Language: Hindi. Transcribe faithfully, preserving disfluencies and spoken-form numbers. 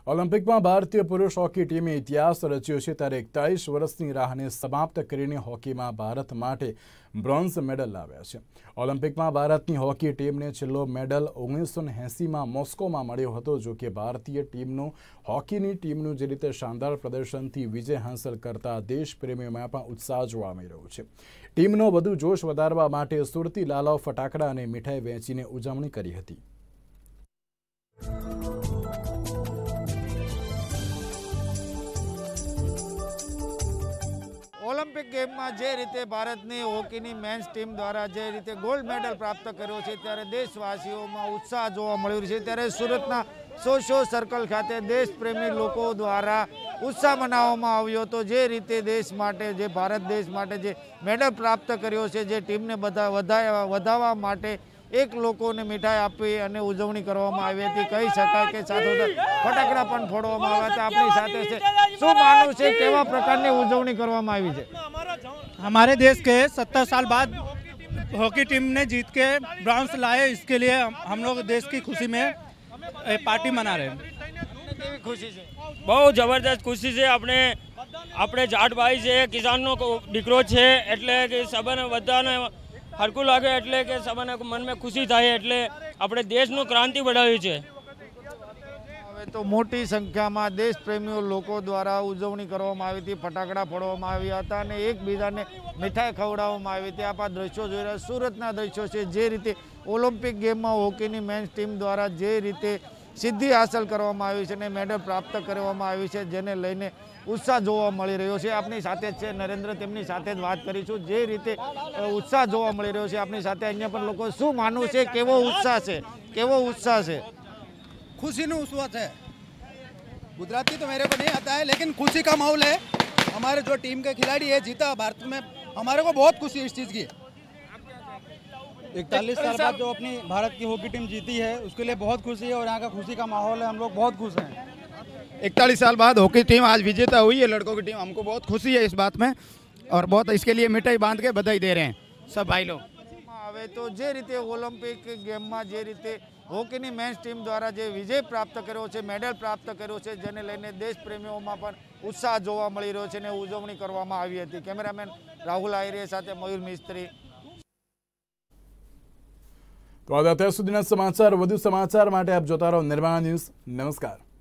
ઓલિમ્પિક में भारतीय पुरुष हॉकी टीमे इतिहास रच्यो है त्यारे एकतालीस वर्षनी राहने समाप्त करीने हॉकी में भारत माटे ब्रोन्ज मेडल लाव्या छे। ओलिम्पिक में भारतनी हॉकी टीम ने छेल्लो मेडल ओगनीस सौ एसी में मॉस्को में मळ्यो हतो। जो कि भारतीय टीमनो हॉकीनी टीमनुं जे रीते शानदार प्रदर्शनथी विजय हांसल करता देशप्रेमीओमां पण उत्साह जोवा मळी रह्यो छे। टीमनो વધુ जोश વધારવા માટે સુરતી લાલાઓ ફટાકડા અને મીઠાઈ વેચીને ઉજવણી કરી હતી। ओलंपिक गेम में जे रीते भारतनी हॉकीनी मेन्स टीम द्वारा जे रीते गोल्ड मेडल प्राप्त कर्यो छे त्यारे देशवासीओं में उत्साह जोवा मळ्यो छे। त्यारे सूरतना सोशो सर्कल खाते देशप्रेमी लोको द्वारा उत्साह मनाववामां आव्यो तो जे रीते देश माटे जे भारत देश माटे जे मेडल प्राप्त कर्यो छे जे टीमने बधा वधावा माटे एक लोकोने मिठाई आपी अने उजवणी करवामां आवी हती। कही शकाय के साथोसाथ फटाकड़ा पण फोड़वामां आव्या हता। आपणी साथे छे शुं मानवुं छे केवा प्रकारनी उजवणी करवामां आवी छे? हमारे देश के सत्तर साल बाद हॉकी टीम ने जीत के ब्रॉन्ज लाए, इसके लिए हम लोग देश की खुशी में पार्टी मना रहे हैं। खुशी से बहुत जबरदस्त खुशी से अपने अपने जाट भाई से किसानों को दीकरो छे एटले के सबने बधाने हरकू लागे एटले के सबने मन में खुशी थाय एटले अपने देशनु क्रांति बढ़ावी छे। हवे तो मोटी संख्या में देश प्रेमीओ लोको द्वारा उजवणी करवामां आवी हती, फटाकड़ा फोड़वामां आव्या हता अने एकबीजाने मिठाई खवडाववामां आवी हती। आप दृश्यो जोई रह्या सूरतना दृश्यो छे जे रीते ओलम्पिक गेम में हॉकीनी मेन्स टीम द्वारा जे रीते सिद्धि हासिल करवामां आवी छे ने मेडल प्राप्त करवामां आवी छे जेने लईने उत्साह जोवा मळी रह्यो छे। आपनी साथे छे नरेन्द्र, तेमनी साथे ज वात करीशुं जे रीते उत्साह जोवा मळी रह्यो छे। आपनी साथे अन्य पण लोको शुं मानवुं छे केवो उत्साह छे केवो उत्साह छे? खुशीनो उत्साह है। गुजराती तो मेरे को नहीं आता है लेकिन खुशी का माहौल है। हमारे जो टीम के खिलाड़ी है जीता भारत में, हमारे को बहुत खुशी है इस चीज़ की। इकतालीस साल बाद जो अपनी भारत की हॉकी टीम जीती है उसके लिए बहुत खुशी है और यहाँ का खुशी का माहौल है, हम लोग बहुत खुश हैं। इकतालीस साल बाद हॉकी टीम आज विजेता हुई है, लड़कों की टीम, हमको बहुत खुशी है इस बात में और बहुत इसके लिए मिठाई बांध के बधाई दे रहे हैं सब भाई लोग। हवे तो जे रीते ओलम्पिक गेम में जे रीते हॉकीनी मेन्स टीम द्वारा जे विजय प्राप्त कर्यो छे, मेडल प्राप्त कर्यो छे जेने लईने देश प्रेमीओमां पण उत्साह जोवा मळी रह्यो छे ने उजवणी करवामां आवी हती। केमेरामेन राहुल आहिरे साथे मयूर मिस्त्री। तो आज अत्यार सुधीना समाचार, વધુ સમાચાર માટે આપ જોતા રહો નિર્માણ ન્યૂઝ। નમસ્કાર।